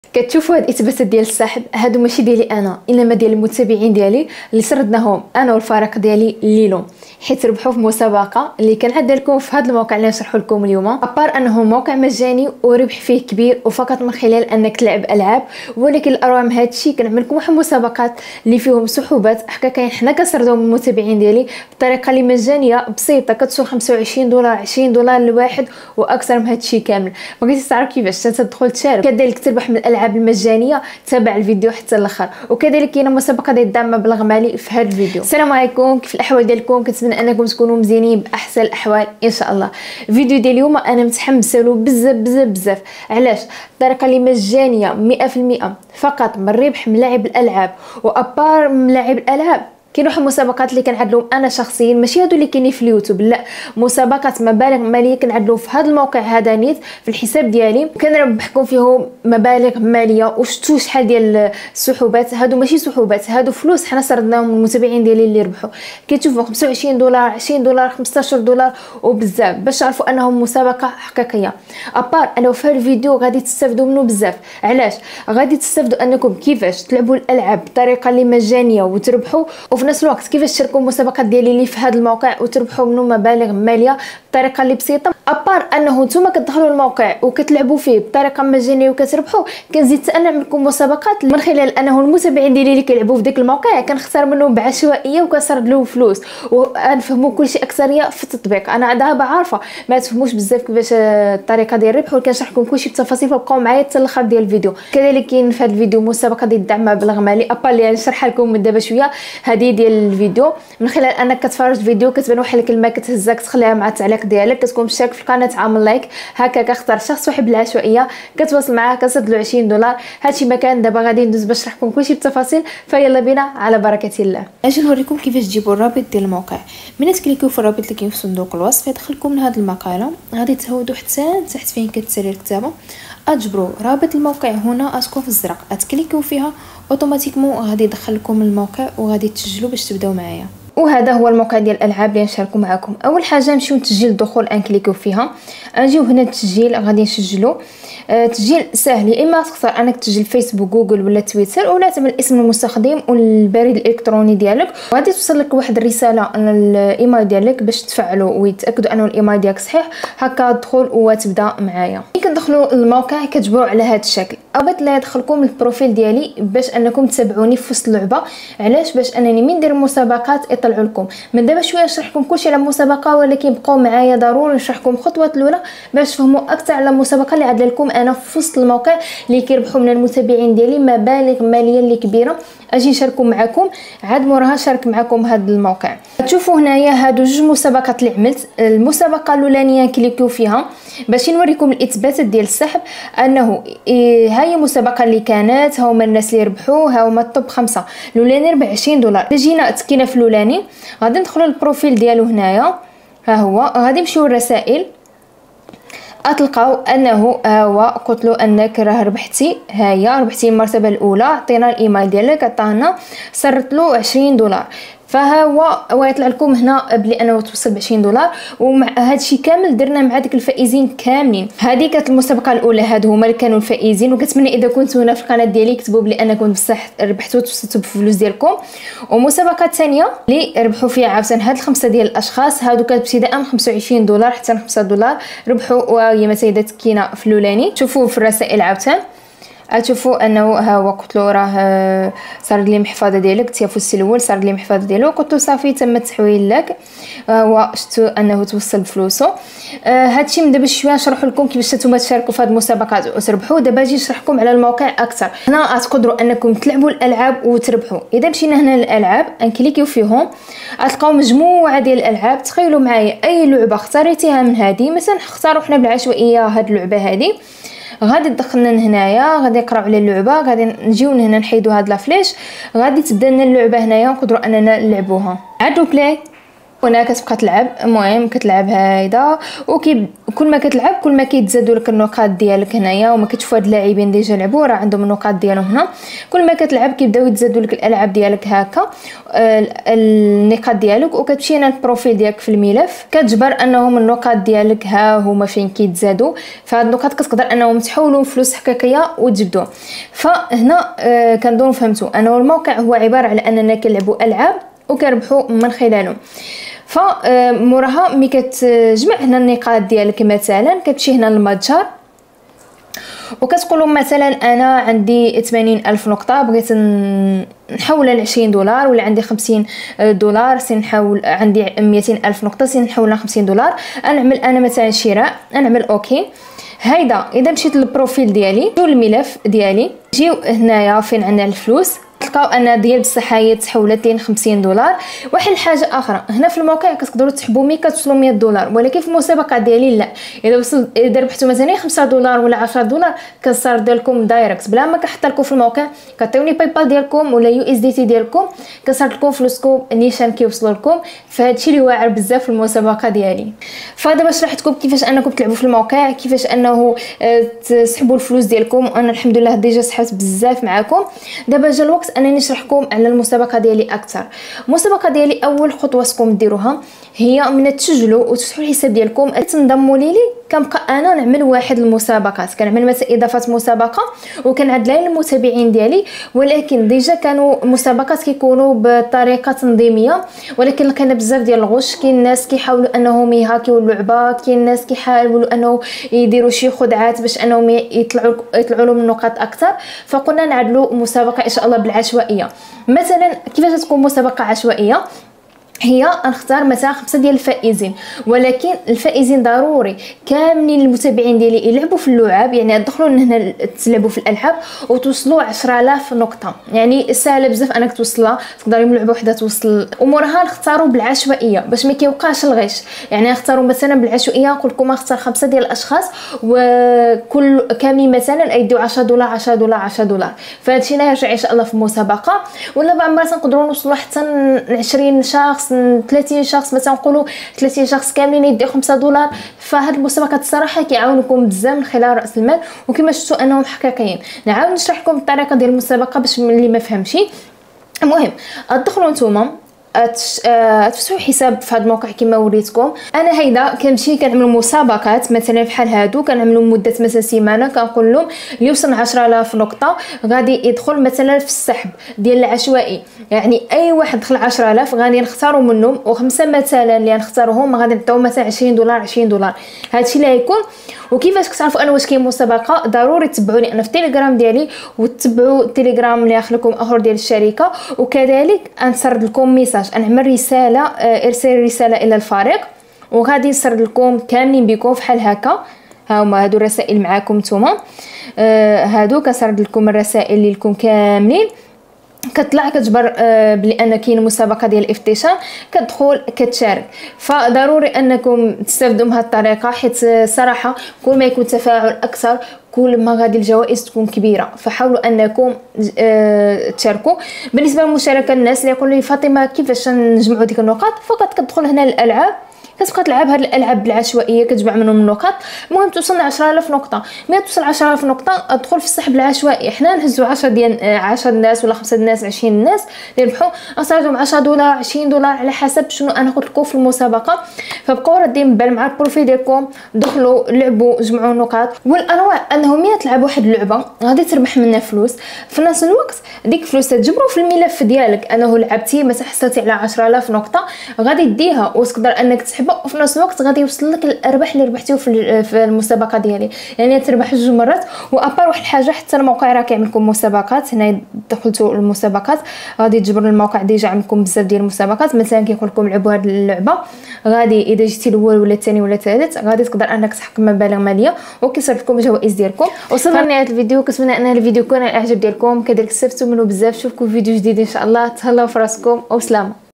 كتشوفوا هاد الاثباتات ديال السحب هادو ماشي ديالي انا انما ديال المتابعين ديالي اللي سردناهم انا والفريق ديالي ليلو، حيت ربحوا في مسابقه اللي كنعدها لكم في هذا الموقع اللي نشرحوا لكم اليوم. ابار انه موقع مجاني وربح فيه كبير وفقط من خلال انك تلعب العاب، ولكن الاروع من هذا الشيء كنعمل لكم واحد مسابقات اللي فيهم سحوبات. حكا حنا كنسردوهم من المتابعين ديالي بطريقه اللي مجانيه بسيطه، كتوصل 25 دولار 20 دولار لواحد واكثر من هذا الشيء كامل. بغيتي تعرف كيفاش تدخل تشارك كذلك تربح من الالعاب المجانيه، تابع الفيديو حتى الاخر. وكذلك كاينه مسابقه ديال الدعم مبلغ مالي في هذا الفيديو. السلام عليكم، كيف الاحوال ديالكم؟ كنتمنى انكم تكونوا مزيانين باحسن الاحوال ان شاء الله. الفيديو ديال اليوم انا متحمسه له بزاف. علاش؟ الطريقه اللي مجانيه 100% فقط من ربح ملاعب الالعاب. وابار ملاعب الالعاب كاين واحد المسابقات اللي كنعدلهم انا شخصيا، ماشي هادو اللي كاينين في اليوتيوب، لا، مسابقات مبالغ ماليه كنعدلهم في هذا الموقع هذا نيت في الحساب ديالي، كنربحكم فيهم مبالغ ماليه. وشفتوا شحال ديال السحوبات، هادو ماشي سحوبات، هادو فلوس حنا سردناهم من المتابعين ديالي اللي ربحوا. كتشوفوا 25 دولار 20 دولار 15 دولار وبزاف، باش تعرفوا انهم مسابقه حقيقيه. ابار انا في هذا الفيديو غادي تستافدوا منه بزاف. علاش؟ غادي تستافدوا انكم كيفاش تلعبوا الالعاب بطريقه اللي مجانيه وتربحوا، وفي نفس الوقت كيفاش تشاركوا المسابقات ديالي اللي في هذا الموقع وتربحوا منه مبالغ ماليه بطريقه اللي بسيطه. ابار انه نتوما كتدخلوا الموقع وكتلعبوا فيه بطريقه مجانيه وكتربحوا، كنزيد نعمل لكم مسابقات من خلال انه المتابعين ديالي اللي كيلعبوا في ديك الموقع كنختار منهم بعشوائيه وكنسرد لهم فلوس. ونفهموا كلشي اكثريه في التطبيق. انا دابا عارفه ما تفهموش بزاف كيفاش الطريقه ديال الربح، وكنشرح لكم كلشي بالتفاصيل، فبقاو معايا حتى الاخر ديال الفيديو. كذلك كاين في هذا الفيديو مسابقه ديال الدعم مبلغ مالي، ابار اللي نشرحها لكم من دابا شويه. هذه ديال الفيديو من خلال انك كتفرج فيديو كتبان واحد الكلمه كتهزك تخليها مع التعليق ديالك، كتكون مشترك في القناه، عامل لايك، هكا كختار شخص واحد بالعشوائيه كتواصل معاه كتسد له 20 دولار. هادشي مكان دابا غادي ندوز باش نشرح لكم كلشي بالتفاصيل، فيلا بينا على بركه الله. اجي نوريكم كيفاش تجيبوا الرابط ديال الموقع. من تكليكيو في الرابط اللي كاين في صندوق الوصف يدخلكم لهاد المقاله، غادي تهودوا حتى تحت فين كتسالي الكتابه اجبروا رابط الموقع هنا اشكون في الزرق، اتكليكيو فيها اوتوماتيكمون غادي يدخلكم الموقع وغادي تسجلوا باش تبداو معايا. وهذا هو الموقع ديال الالعاب اللي نشاركو معكم. اول حاجه نمشيو لتسجيل الدخول، انكليكيو فيها، نجيو هنا التسجيل غادي نسجلوا. تسجيل سهل، يا اما تختار انك تسجل فيسبوك جوجل ولا تويتر، ولا تعمل اسم المستخدم والبريد الالكتروني ديالك، وغادي توصل لك واحد الرساله الايميل ديالك باش تفعلوا ويتاكدوا انه الايميل ديالك صحيح. هكا دخل وتبدا معايا. ملي كتدخلوا الموقع كتجبروا على هذا الشكل. ابغيت لا يدخلكم البروفيل ديالي باش انكم تتابعوني في وسط اللعبه. علاش؟ باش انني من ندير المسابقات يطلعوا لكم. من دابا شويه نشرح لكم كلشي على المسابقه، ولكن بقاو معايا ضروري نشرح لكم الخطوات الاولى باش تفهموا اكثر على المسابقه اللي عاد لكم انا في وسط الموقع اللي كيربحوا من المتابعين ديالي مبالغ ماليه اللي كبيره. اجي نشاركوا معكم، عاد موراها شارك معكم هذا الموقع. تشوفوا هنايا هادو جوج مسابقات اللي عملت. المسابقه الاولانيه كليكيو فيها باش نوريكم الاثباتات ديال السحب، انه هاي المسابقه اللي كانت، هما الناس اللي ربحوا، هما الطب 5. الاولاني ربح 20 دولار. جينا تكينا في الاولاني، غادي ندخلوا للبروفيل ديالو هنايا، ها هو. غادي نمشيو للرسائل، اتلقاو انه هو قلت له انك راه ربحتي، هيا ربحتي المرتبه الاولى، عطينا الايميل ديالك، عطانا، سرت له 20 دولار. فهو يطلع لكم هنا بلي انه توصل ب 20 دولار. ومع هادشي كامل درنا مع ديك الفائزين كاملين. هذه كانت المسابقه الاولى، هادو هما اللي كانوا الفائزين. وكنتمنى اذا كنتوا هنا في القناه ديالي كتبوا بلي انكم بصح ربحتوا توصلتوا بالفلوس ديالكم. ومسابقه ثانيه اللي ربحوا فيها عاوتاني هاد الخمسه ديال الاشخاص، هادو كانت ابتداء من 25 دولار حتى 5 دولار ربحوا. وهي مسيده كاينه في الاولاني. شوفوا في الرسائل عاوتاني تشوفوا انه ها هو قلت له راه صار لي محفظه ديالك تيفوس الاول، صار لي محفظه ديالو، قلت له صافي تم التحويل لك. هو شفتوا انه توصل بفلوسو. هادشي من دابا شويه نشرح لكم كيفاش نتوما تشاركوا في هاد المسابقات وتربحوا. دابا نجي نشرح لكم على الموقع اكثر. هنا تقدروا انكم تلعبوا الالعاب وتربحوا. اذا مشينا هنا للالعاب نكليكيو فيهم، غتلقاو مجموعه ديال الالعاب. تخيلوا معايا اي لعبه اختاريتيها من هذه، مثلا اختاروا حنا بالعشوائيه هاد اللعبه هذه، غادي تدخلنا هنايا، غادي نقراو على اللعبه، غادي نجيو هنا نحيدوا هاد لافليش، غادي تبدا لنا اللعبه هنايا، نقدروا اننا نلعبوها. عادوا بلاي هنا كتبقى تلعب. المهم كتلعب هيدا كل ما كتلعب كل ما كيتزادوا لك النقاط ديالك هنايا. وما كتشوفوا هاد اللاعبين ديجا لعبوا راه عندهم النقاط ديالهم هنا. كل ما كتلعب كيبداو يتزادوا لك الالعاب ديالك هكا النقاط ديالك. وكتمشي هنا البروفيل ديالك في الملف كتجبر انهم النقاط ديالك ها هما فين كيتزادوا. فهاد النقاط كتقدر انهم تحولوا فلوس حقيقيه وتجبدوها. فهنا كنظن فهمتوا انه الموقع هو عباره على اننا كنلعبوا العاب وكنربحوا من خلالهم. فموراها ملي كتجمع هنا النقاط ديالك مثلا كتمشي هنا للمتجر وكتقول مثلا انا عندي 80,000 نقطه بغيت نحولها ل 20 دولار، ولا عندي 50 دولار سنحول، عندي 200,000 نقطه سنحولها 50 دولار. نعمل انا مثلا شراء، نعمل اوكي. هيدا اذا مشيت للبروفيل ديالي جو الملف ديالي جيو هنايا فين عندنا الفلوس تلقاو ان ديال بصح هي تحولت لين 50 دولار. واحد الحاجه اخرى هنا في الموقع كتقدروا تسحبوا ملي كتوصلوا 100 دولار، ولكن في المسابقه ديالي لا. اذا ربحتوا مثلا 5 دولار ولا 10 دولار كنصرد لكم دايركت بلا ما كنحط لكم في الموقع. كتعطيوني باي بال ديالكم ولا يو اس دي تي ديالكم كنصرد لكم فلوسكم نيشان كيوصلوا لكم. فهادشي اللي واعر بزاف في المسابقه ديالي. فدابا شرحت لكم كيفاش انكم تلعبوا في الموقع، كيفاش انه تسحبوا الفلوس ديالكم. وانا الحمد لله ديجا سحبت بزاف معكم. دابا جا الوقت انني نشرح لكم على المسابقه ديالي اكثر. المسابقه ديالي اول خطوه خصكم ديروها هي من تسجلوا وتفتحوا الحساب ديالكم تنضموا لي. كنبقى انا نعمل واحد المسابقات، كنعمل مثلا اضافه مسابقه وكنعد لها المتابعين ديالي. ولكن ديجا كانوا مسابقات كيكونوا بطريقه تنظيميه، ولكن لقينا بزاف ديال الغش. كاين الناس كيحاولوا انهم يهاكيو اللعبه، كاين الناس كيحاولوا انه يديروا شي خدعات باش انهم يطلعوا لهم النقاط اكثر. فقلنا نعدلوا مسابقه ان شاء الله بالعشوائيه. مثلا كيفاش تكون مسابقه عشوائيه؟ هي نختار مثلا 5 ديال الفائزين، ولكن الفائزين ضروري كاملين المتابعين ديالي يلعبوا في اللعاب. يعني تدخلوا هنا تلعبوا في الالعاب وتوصلوا 10,000 نقطه. يعني سهله بزاف انك توصلها، تقدري من لعبه وحده توصل. امورها نختاروا بالعشوائيه باش ما كيوقعش الغش. يعني نختاروا مثلا بالعشوائيه نقول لكم نختار 5 ديال الاشخاص وكل كاملين مثلا يديو 10 دولار 10 دولار 10 دولار. فهادشي لا يرجع ان شاء الله في المسابقه. ولا بعض المرات نقدروا نوصلوا حتى 20 شخص 30 شخص مثلا نقولوا 30 شخص كاملين يديو 5 دولار. فهاد المسابقات الصراحه كيعاونكم بزاف من خلال راس المال، وكما شفتوا انهم حقيقيين. نعاود نشرح لكم الطريقه ديال المسابقه باش اللي ما فهمش. المهم تدخلوا نتوما تفتحوا حساب في هذا الموقع كما وريتكم. انا هيدا كنمشي كنعمل مسابقات مثلا بحال هادو كنعملوا مده مثلا سيمانه. كنقول لهم اللي يوصل 10,000 نقطه غادي يدخل مثلا في السحب ديال العشوائي. يعني اي واحد دخل 10,000 غادي نختاروا منهم، وخمسه مثلا اللي نختارهم غادي نعطيو مثلا 20 دولار 20 دولار. هادشي اللي غيكون. وكيفاش كتعرفوا انا واش كاين مسابقه؟ ضروري تتبعوني انا في التليجرام ديالي وتتبعوا التليجرام اللي اخلكم اخر ديال الشركه. وكذلك نسرد لكم ميساج، نعمل رساله ارسل رساله الى الفريق وغادي نسرد لكم كاملين بكم بحال هكا. ها هما هادو الرسائل معاكم نتوما. هادو كنسرد لكم الرسائل اللي لكم كاملين. كتطلع كتجبر بلي ان كاين مسابقه ديال الافتتاح كتدخل كتشارك. فضروري انكم تستافدوا من هذه الطريقه، حيت صراحه كل ما يكون تفاعل اكثر كل ما غادي الجوائز تكون كبيره. فحاولوا انكم تشاركوا. بالنسبه للمشاركه الناس اللي يقولوا لي فاطمه كيفاش نجمعوا ديك النقاط، فقط كتدخل هنا للالعاب كتبقى تلعب هاد الالعاب بالعشوائيه كتجمع منهم النقاط. المهم توصل ل 10,000 نقطه. ملي توصل 10,000 نقطه ادخل في السحب العشوائي. حنا نهزوا 10 الناس ولا 5 الناس 20 الناس اللي يربحوا نصرفهم 10 دولار 20 دولار على حسب شنو انا قلت لكم في المسابقه. فبقاو رادين بال مع البروفيل ديالكم، دخلوا لعبوا جمعوا نقاط. والانواع انه ملي تلعب واحد اللعبه غادي تربح منها فلوس، في نفس الوقت ديك الفلوس تجبروا في الملف ديالك انه لعبتي مثلا حصلتي على 10,000 نقطه غادي ديها وتقدر انك تسحبها. وفي نفس الوقت غادي يوصل لك الارباح اللي ربحتيو في المسابقه ديالي. يعني تربح 2 مرات. وابار واحد الحاجه حتى الموقع راه كيعمل لكم مسابقات. هنا دخلتوا المسابقات غادي تجبر الموقع ديجا عندكم بزاف ديال المسابقات. مثلا كيقول لكم لعبوا هذه اللعبه غادي اذا جيتي الاول ولا الثاني ولا الثالث غادي تقدر انك تحقق مبالغ ماليه وكيصرف لكم الجوائز ديالكم. وصلنا لنهايه الفيديو. كنتمنى ان الفيديو يكون اعجب ديالكم كذلك استفدتوا منه بزاف. نشوفكم في فيديو جديد ان شاء الله. تهلاو في راسكم وسلامه.